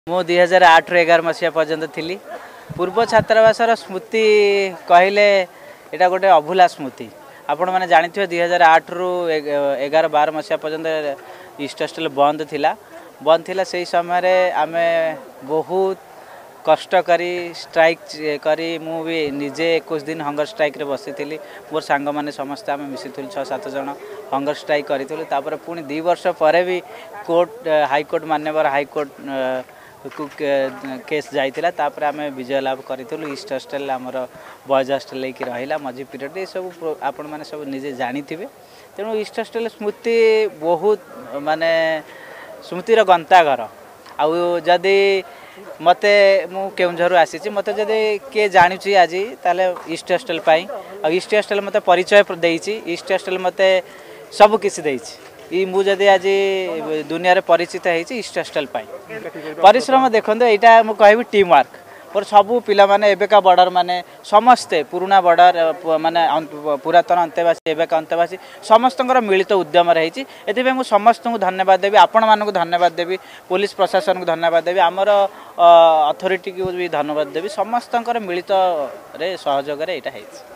मु 2008 ରୁ 11 मसीहा पर्यंत थी पूर्व छात्रावासर स्मृति कहले एटा गोटे अभूला स्मृति। आपण मैंने जानी 2008 ରୁ 11-12 मसीहा पर्यंत ईस्ट हॉस्टल बंद थिला से समय आमे बहुत कष्ट करी स्ट्राइक करी मु भी निजे 21 दिन हंगर स्ट्राइक रे बसी थी। मोर सांग माने समस्त आमे मिसी 6-7 जन हंगर स्ट्राइक करी तापर पुणी 2 वर्ष पर भी कोर्ट हाईकोर्ट मान्यवर हाईकोर्ट केस जाइतिला तापर आमे विजय लाभ करितलु। ईस्ट हॉस्टल आमर बॉयज हॉस्टल लेकी रहिला मझी पीरियड ये सब आपण माने सब निजे जानी थिबे। तेणु ईस्ट हॉस्टल स्मृति बहुत माने स्मृतिर गंताघर आउ जदि मते मु केउंझर आसी मते जदि के जानुची आज ताले ईस्ट हॉस्टल पाई ईस्ट हॉस्टल मते परिचय देइची। ईस्ट हॉस्टल मते सब किसी देइची ई मु जदि आज दुनिया रे परिचित है ईस्ट हॉस्टल पाई परिश्रम देखते यहाँ मुझे कहबी टीम वर्क और सबू पिला माने एबेका बॉर्डर माने समस्ते पुराना बॉर्डर माने पुरातन अंतेवासी एबेका अंतेवासी समस्त मिलित उद्यम रही एथि समस्त को धन्यवाद देवी आपण मानक धन्यवाद देवी पुलिस प्रशासन को धन्यवाद देवी आमर अथॉरिटी को भी धन्यवाद देवी समस्त मिलित रे सहयोग रे एटा है।